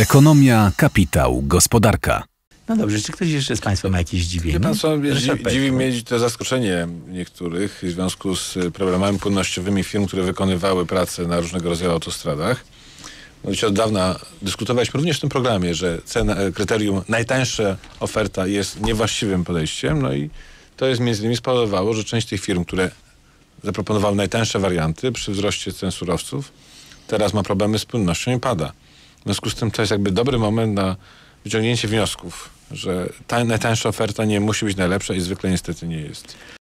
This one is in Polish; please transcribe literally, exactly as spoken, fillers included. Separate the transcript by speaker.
Speaker 1: Ekonomia, kapitał, gospodarka.
Speaker 2: No dobrze, czy ktoś jeszcze z Państwa ma jakieś zdziwienie?
Speaker 3: Wie pan co,
Speaker 2: Ryszard
Speaker 3: dzi-
Speaker 2: Petru.
Speaker 3: dziwi mnie to zaskoczenie niektórych w związku z problemami płynnościowymi firm, które wykonywały pracę na różnego rodzaju autostradach. Mówicie, od dawna dyskutowaliśmy również w tym programie, że cena, kryterium najtańsza oferta jest niewłaściwym podejściem, no i to jest między innymi spowodowało, że część tych firm, które zaproponowały najtańsze warianty przy wzroście cen surowców, teraz ma problemy z płynnością i pada. W związku z tym to jest jakby dobry moment na wyciągnięcie wniosków, że ta najtańsza oferta nie musi być najlepsza i zwykle niestety nie jest.